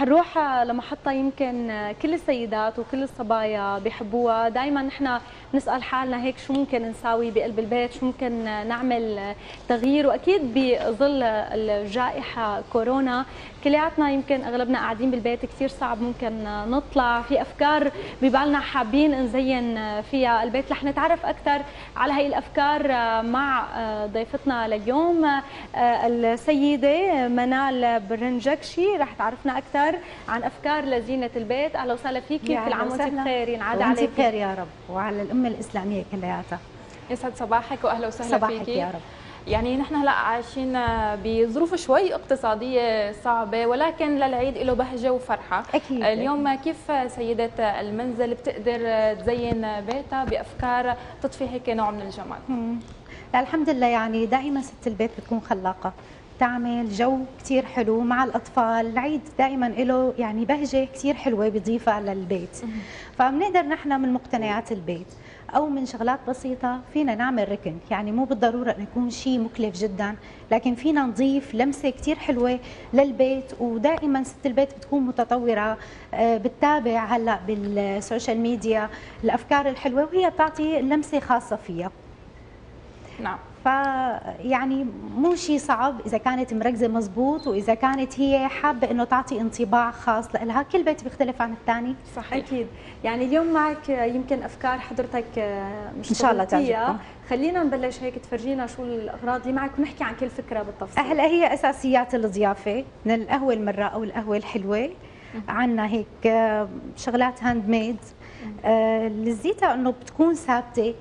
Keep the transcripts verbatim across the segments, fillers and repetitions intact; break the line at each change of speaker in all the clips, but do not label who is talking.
حنروح لمحطة يمكن كل السيدات وكل الصبايا بيحبوها. دائما نحن نسأل حالنا هيك شو ممكن نساوي بقلب البيت، شو ممكن نعمل تغيير. واكيد بظل الجائحة كورونا كلياتنا يمكن اغلبنا قاعدين بالبيت، كثير صعب ممكن نطلع. في افكار ببالنا حابين نزين فيها البيت. رح نتعرف اكثر على هي الافكار مع ضيفتنا لليوم السيدة منال برنجكشي، رح تعرفنا اكثر عن افكار لزينة البيت. اهلا وسهلا فيكي، كل عام وانت بخير، ينعاد عليك.
وانت بخير يا رب، وعلى الامة الاسلامية كلياتها.
يسعد صباحك واهلا وسهلا
صباحك
فيكي.
يا رب.
يعني نحن هلا عايشين بظروف شوي اقتصاديه صعبه، ولكن للعيد له بهجه وفرحه.
اكيد.
اليوم كيف سيده المنزل بتقدر تزين بيتها بافكار تضفي هيك نوع من الجمال؟
لا الحمد لله، يعني دائما ست البيت بتكون خلاقه، تعمل جو كثير حلو مع الاطفال. العيد دائما له يعني بهجه كثير حلوه بيضيفها للبيت. فبنقدر نحن من مقتنيات البيت او من شغلات بسيطه فينا نعمل ركن، يعني مو بالضروره انه يكون شيء مكلف جدا، لكن فينا نضيف لمسه كثير حلوه للبيت. ودائما ست البيت بتكون متطوره، بتتابع هلا بالسوشيال ميديا الافكار الحلوه، وهي بتعطي لمسه خاصه فيها.
نعم.
فيعني مو شيء صعب اذا كانت مركزه مزبوط، واذا كانت هي حابه انه تعطي انطباع خاص لها. كل بيت بيختلف عن الثاني.
صحيح. اكيد. يعني اليوم معك يمكن افكار حضرتك مش
ان شاء الله تعجبكم.
خلينا نبلش هيك تفرجينا شو الاغراض اللي معك ونحكي عن كل فكره بالتفصيل.
هلا هي اساسيات الضيافه، من القهوه المره او القهوه الحلوه. عندنا هيك شغلات هاند ميد، لزيتها انه بتكون ثابته.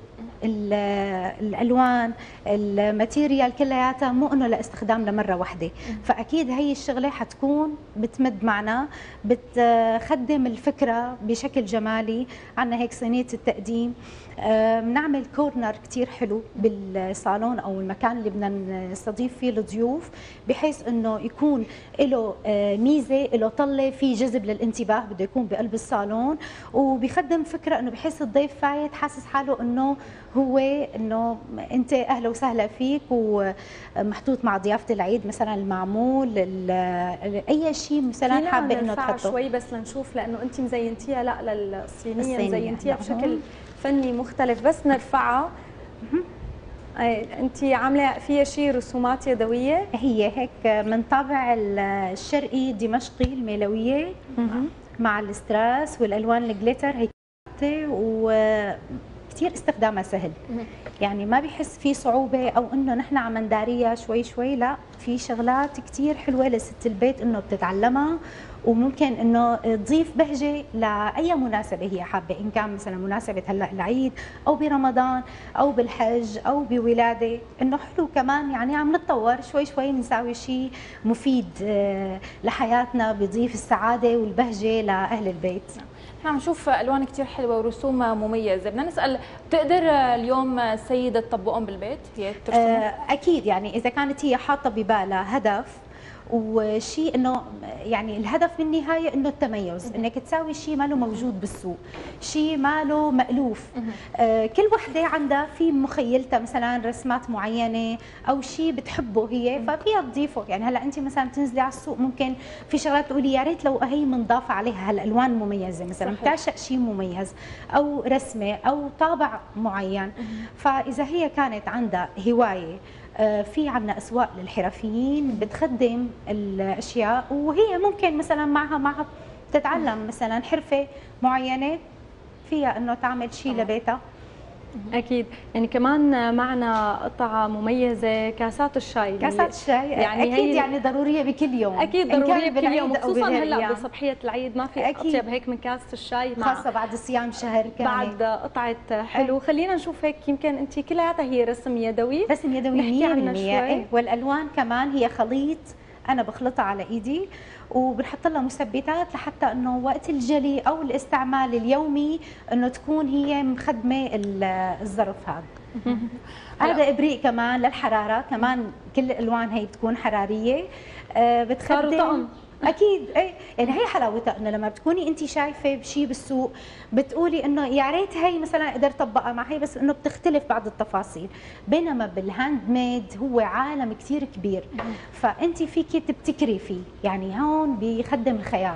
الالوان الماتيريال كلياتها مو انه لاستخدام لمره واحده، فاكيد هي الشغله حتكون بتمد معنا، بتخدم الفكره بشكل جمالي. عندنا هيك صينيه التقديم، بنعمل كورنر كثير حلو بالصالون او المكان اللي بدنا نستضيف فيه الضيوف، بحيث انه يكون له ميزه، له طله، في جذب للانتباه، بده يكون بقلب الصالون، وبيخدم فكره انه بحس الضيف فايت حاسس حاله انه هو انه انت اهلا وسهلا فيك، ومحطوط مع ضيافه العيد مثلا المعمول اي شيء مثلا حابه انه تحطه
شوي بس لنشوف، لانه انت مزينتيها لا للصينيه مزينتيها بشكل فني مختلف. بس نرفعها. انت عامله فيها شيء رسومات يدويه؟
هي هيك من طابع الشرقي الدمشقي الميلويه مع الاستراس والالوان الجليتر هيك، و كثير استخدامها سهل، يعني ما بيحس في صعوبه او انه نحن عم نداريها شوي شوي. لا، في شغلات كثير حلوه لست البيت انه بتتعلمها، وممكن انه تضيف بهجه لاي مناسبه هي حابه، ان كان مثلا مناسبه هلا العيد او برمضان او بالحج او بولاده. انه حلو كمان، يعني عم نتطور شوي شوي، بنساوي شيء مفيد لحياتنا، بيضيف السعاده والبهجه لاهل البيت.
نعم، نشوف الوان كثير حلوه ورسوم مميزه. بدنا نسال، بتقدر اليوم السيده تطبقهم بالبيت؟ هي ترسم؟
اكيد، يعني اذا كانت هي حاطه ببالها هدف وشيء، انه يعني الهدف بالنهايه انه التميز، انك تساوي شيء ما له موجود بالسوق، شيء ما له مألوف. آه كل وحده عندها في مخيلتها مثلا رسمات معينه او شيء بتحبه هي، ففيها تضيفه. يعني هلا انت مثلا بتنزلي على السوق، ممكن في شغلات تقولي يا ريت لو هي منضافه عليها هالالوان مميزه، مثلا بتعشق شيء مميز او رسمه او طابع معين. فاذا هي كانت عندها هوايه، في عندنا اسواق للحرفيين بتخدم الاشياء، وهي ممكن مثلا معها معها تتعلم مثلا حرفه معينه فيها انه تعمل شيء لبيتها.
اكيد. يعني كمان معنا قطعه مميزه، كاسات الشاي.
كاسات الشاي يعني اكيد يعني ضروريه بكل يوم،
اكيد ضروريه بكل يوم، خصوصا هلا بصبحيه العيد ما في اطيب هيك من كاسه الشاي، مع
خاصه بعد الصيام شهر كامل،
بعد قطعه حلو. خلينا نشوف هيك، يمكن انت كلياتها هي رسم يدوي؟
رسم يدوي مية بالمية، والالوان كمان هي خليط انا بخلطها على ايدي، وبنحط لها مثبتات لحتى انه وقت الجلي او الاستعمال اليومي انه تكون هي مخدمه الظرف هذا. هذا ابريق كمان للحراره، كمان كل الالوان هي بتكون حراريه، بتخدم اكيد. اي يعني هي حلاوتها انه لما بتكوني انت شايفه بشيء بالسوق بتقولي انه يا ريت هي مثلا اقدر اطبقها مع هي، بس انه بتختلف بعض التفاصيل. بينما بالهاند ميد هو عالم كثير كبير، فانت فيكي تبتكري فيه، يعني هون بيخدم الخيال.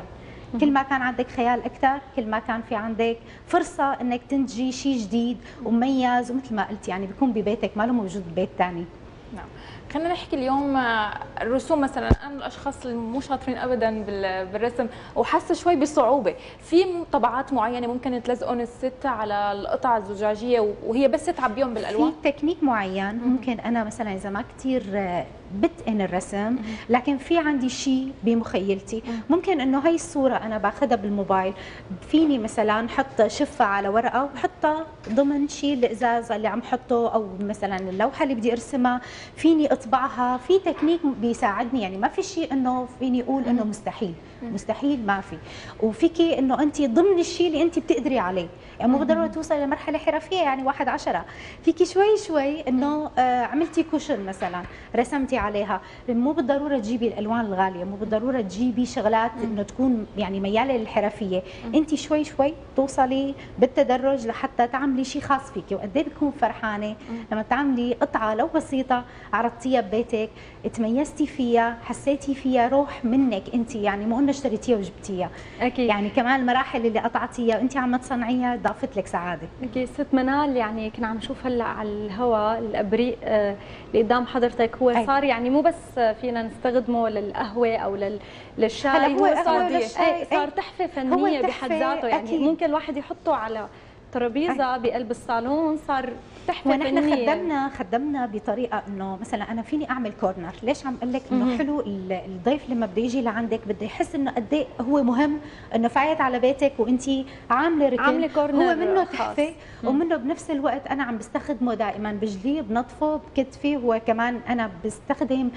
كل ما كان عندك خيال اكثر كل ما كان في عندك فرصه انك تنتجي شيء جديد ومميز، ومثل ما قلت يعني بيكون ببيتك ما له موجود ببيت ثاني.
نعم. خلينا نحكي اليوم الرسوم مثلا، انا من الاشخاص اللي مو شاطرين ابدا بالرسم وحاسه شوي بصعوبه، في طبعات معينه ممكن تلزقون الست على القطع الزجاجيه وهي بس تعبيهم بالالوان؟
في تكنيك معين ممكن انا مثلا اذا ما كثير بتقن الرسم لكن في عندي شيء بمخيلتي، ممكن انه هي الصوره انا باخذها بالموبايل، فيني مثلا حط شفه على ورقه وحطها ضمن شيء الازاز اللي عم حطه، او مثلا اللوحه اللي بدي ارسمها فيني اطبعها. في تكنيك بيساعدني، يعني ما في شيء انه فيني اقول انه مستحيل، مستحيل ما في. وفيكي انه انت ضمن الشيء اللي انت بتقدري عليه، يعني مو بالضروره توصلي لمرحله حرفيه يعني واحد عشرة، فيكي شوي شوي انه آه عملتي كوشن مثلا رسمتي عليها، مو بالضروره تجيبي الالوان الغاليه، مو بالضروره تجيبي شغلات انه تكون يعني مياله للحرفيه، انت شوي شوي توصلي بالتدرج لحتى تعملي شيء خاص فيكي. وقد ايه بتكون فرحانه لما تعملي قطعه لو بسيطه عرضتيها ببيتك، تميزتي فيها، حسيتي فيها روح منك انت، يعني مو انه اشتريتيها وجبتيها.
اكيد
يعني كمان المراحل اللي قطعتيها وانت عم تصنعيها ضافت لك سعاده.
اكيد. ست منال، يعني كنا عم نشوف هلا على الهواء الابريق آه اللي قدام حضرتك، هو
أي.
صار يعني مو بس فينا نستخدمه للقهوه او لل... للشاي،
هلا هو
صار
للشاي.
صار تحفه فنيه بحد ذاته، يعني
أكيد.
ممكن الواحد يحطه على ترابيزه بقلب الصالون، صار تحفه
ونحن
فنيه.
خدمنا خدمنا بطريقه انه مثلا انا فيني اعمل كورنر. ليش عم اقول لك انه حلو الضيف لما بده يجي لعندك بده يحس انه قد ايه هو مهم، انه فايت على بيتك وانت عامله ركن،
عامله كورنر
هو منه
خاص.
تحفه، ومنه بنفس الوقت انا عم بستخدمه دائما بجليه بنظفه بكتفي. هو كمان انا بستخدم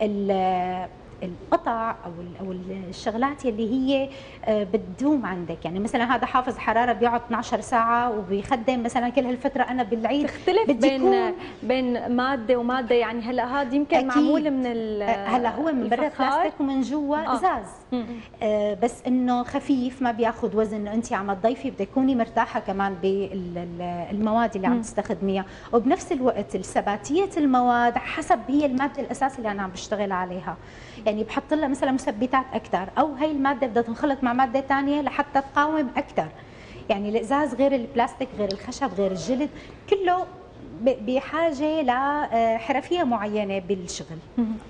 القطع او او الشغلات اللي هي بتدوم عندك، يعني مثلا هذا حافظ حراره بيقعد اثنعش ساعه وبيخدم مثلا كل هالفتره. انا بالعيد
تختلف بين بين ماده وماده، يعني هلا هذا يمكن أكيد. معمول من
هلا هو من برا بلاستيك ومن جوا آه. ازاز آه بس انه خفيف ما بياخذ وزن، انت عم تضيفي بدك تكوني مرتاحه كمان بالمواد اللي عم تستخدميها، وبنفس الوقت الثباتيه المواد حسب هي الماده الاساس اللي انا عم بشتغل عليها. يعني بحط لها مثلا مثبتات اكثر، او هي الماده بدها تنخلط مع ماده ثانيه لحتى تقاوم اكثر. يعني الازاز غير البلاستيك غير الخشب غير الجلد، كله بحاجه لحرفيه معينه بالشغل.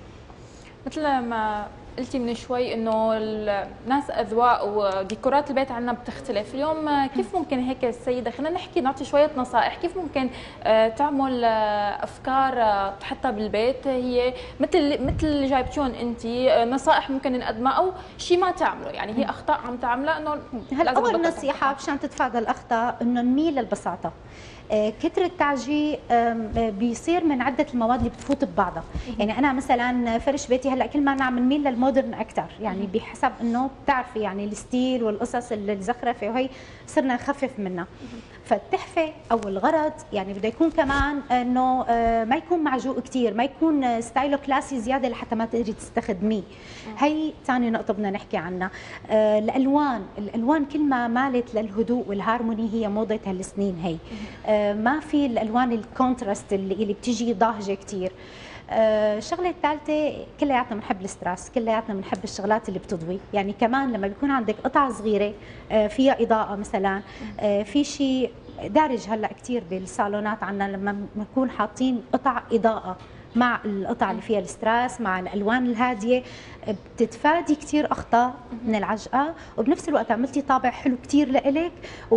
مثل ما قلتي من شوي انه الناس اذواق وديكورات البيت عندنا بتختلف، اليوم كيف ممكن هيك السيده، خلينا نحكي نعطي شويه نصائح كيف ممكن تعمل افكار تحطها بالبيت هي مثل مثل اللي جايبتيهم انت، نصائح ممكن نقدمها او شيء ما تعمله، يعني هي اخطاء عم تعملها انه
هلا اول نصيحه مشان تتفادى الاخطاء انه نميل للبساطه. كثر التعجيق بيصير من عده المواد اللي بتفوت ببعضها، يعني انا مثلا فرش بيتي هلا كل ما نعم نميل للمودرن اكثر، يعني بحسب انه بتعرفي يعني الستيل والقصص الزخرفه وهي صرنا نخفف منها. فالتحفه او الغرض يعني بده يكون كمان انه ما يكون معجوق كثير، ما يكون ستايله كلاسي زياده لحتى ما تقدري تستخدميه. هي ثاني نقطه بدنا نحكي عنها. الالوان، الالوان كل ما مالت للهدوء والهارموني، هي موضه هالسنين هي. ما في الالوان الكونتراست اللي, اللي بتيجي ضاهجه كثير. الشغله الثالثه كلياتنا بنحب الستريس، كلياتنا بنحب الشغلات اللي بتضوي، يعني كمان لما بيكون عندك قطعه صغيره فيها اضاءه مثلا، في شيء دارج هلا كثير بالصالونات عندنا لما بنكون حاطين قطع اضاءه مع القطع اللي فيها الستريس مع الالوان الهاديه، بتتفادي كثير اخطاء من العجقه، وبنفس الوقت عملتي طابع حلو كثير لإلك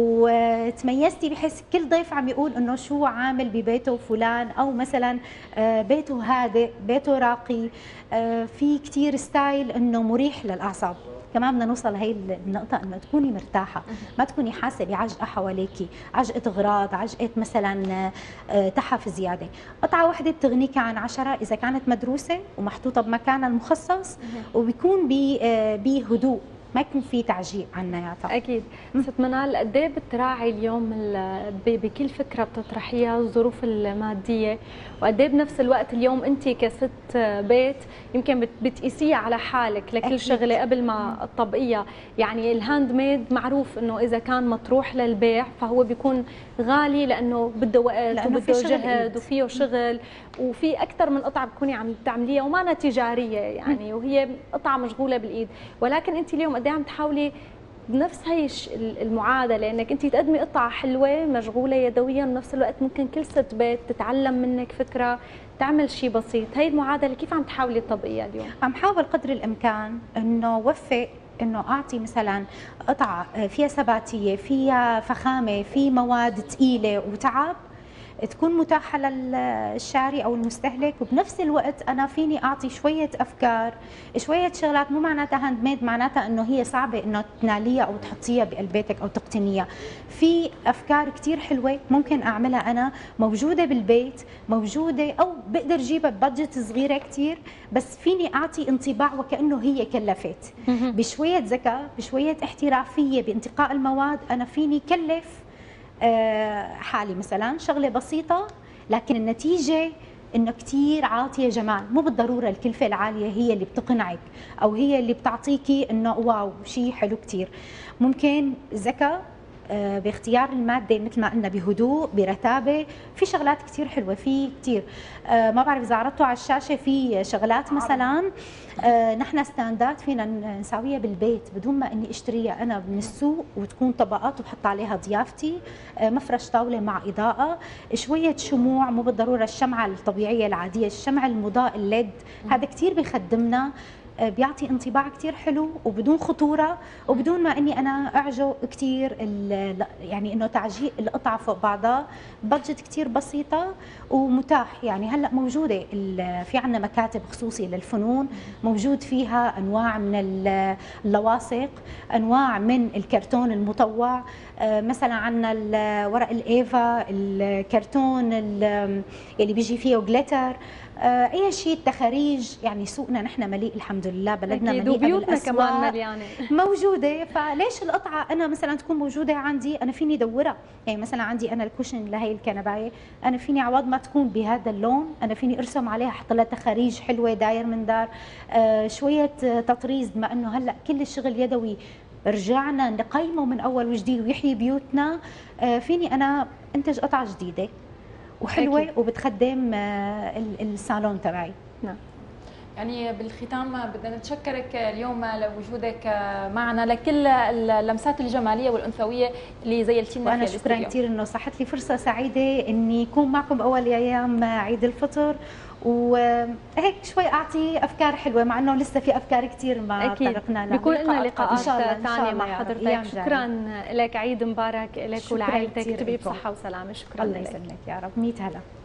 وتميزتي، بحيث كل ضيف عم يقول انه شو عامل ببيته فلان، او مثلا بيته هادئ، بيته راقي، في كثير ستايل انه مريح للاعصاب. كمان بدنا نوصل لهي النقطة انه تكوني مرتاحة، ما تكوني حاسة بعجقة حواليكي، عجقة اغراض، عجقة مثلا تحف زيادة. قطعة واحدة بتغنيك عن عشرة اذا كانت مدروسة ومحطوطة بمكانها المخصص، وبيكون بهدوء، ما يكون في تعجيق عناتها.
اكيد. ست منال، قد ايه بتراعي اليوم بكل فكره بتطرحيها الظروف الماديه، وقد ايه بنفس الوقت اليوم انت كست بيت يمكن بتقيسيها على حالك لكل أكيد. شغله قبل ما تطبقيها، يعني الهاند ميد معروف انه اذا كان مطروح للبيع فهو بيكون غالي لانه بده وقت وبده جهد وفيه شغل، وفي اكثر من قطعه بتكوني عم تعمليها وما تجاريه يعني، وهي قطعه مشغوله بالايد، ولكن انت اليوم قد ايه عم تحاولي بنفس هي المعادله انك انت تقدمي قطعه حلوه مشغوله يدويا، بنفس الوقت ممكن كل ست بيت تتعلم منك فكره تعمل شيء بسيط. هي المعادله كيف عم تحاولي تطبقيها اليوم؟
عم حاول قدر الامكان انه وفق انه اعطي مثلا قطعه فيها ثباتيه، فيها فخامه، في مواد ثقيله وتعب تكون متاحه للشاري او المستهلك، وبنفس الوقت انا فيني اعطي شويه افكار، شويه شغلات. مو معناتها هاند ميد معناتها انه هي صعبه انه تناليها او تحطيها بقلب بيتك او تقتنيها. في افكار كثير حلوه ممكن اعملها انا، موجوده بالبيت، موجوده او بقدر جيبها ببادجت صغيره كثير، بس فيني اعطي انطباع وكانه هي كلفت. بشويه ذكاء، بشويه احترافيه بانتقاء المواد، انا فيني كلف حالي مثلا شغله بسيطه، لكن النتيجه انه كثير عاطيه جمال. مو بالضروره الكلفه العاليه هي اللي بتقنعك او هي اللي بتعطيكي انه واو شيء حلو كثير. ممكن ذكاء باختيار الماده، مثل ما قلنا، بهدوء، برتابه. في شغلات كثير حلوه، في كثير ما بعرف اذا عرضتوا على الشاشه، في شغلات مثلا نحن ستاندات فينا نساويها بالبيت بدون ما اني اشتريها انا من السوق، وتكون طبقات وبحط عليها ضيافتي، مفرش طاوله مع اضاءه، شويه شموع، مو بالضروره الشمعه الطبيعيه العاديه، الشمع المضاء الليد، هذا كثير بيخدمنا، بيعطي انطباع كثير حلو وبدون خطوره وبدون ما اني انا اعجو كثير، يعني انه تعجيق القطعه فوق بعضها، بادجت كثير بسيطه ومتاح. يعني هلا موجوده في عندنا مكاتب خصوصي للفنون، موجود فيها انواع من اللواصق، انواع من الكرتون المطوع، مثلا عندنا ورق الايفا، الكرتون اللي بيجي فيه جليتر، اي شيء، التخاريج. يعني سوقنا نحن مليء الحمد لله، بلدنا مليئه
وبيوتنا كمان مليانه
موجوده. فليش القطعه انا مثلا تكون موجوده عندي، انا فيني ادورها. يعني مثلا عندي انا الكوشن لهي الكنبايه، انا فيني عوض ما تكون بهذا اللون، انا فيني ارسم عليها، احط لها تخاريج حلوه داير من دار، آه شويه تطريز، بما انه هلا كل الشغل يدوي، رجعنا نقيمه من اول وجديد ويحيي بيوتنا. آه فيني انا انتج قطعه جديده وحلوه أكيد، وبتخدم الصالون تبعي.
نعم. يعني بالختام بدنا نتشكرك اليوم لوجودك معنا، لكل اللمسات الجماليه والانثويه اللي زيلتي لنا.
وانا شكرا كثير انه صحت لي فرصه سعيده اني اكون معكم باول ايام عيد الفطر، وهيك شوي اعطي افكار حلوه، مع انه لسه في افكار كثير ما طرقنا لها.
بيكون لنا لقاءات ثانيه مع حضرتك. شكرا لك، عيد مبارك لك ولعائلتك، تبقي بصحه وسلامه. شكرا
الله يسلمك يا رب. ميت هلا.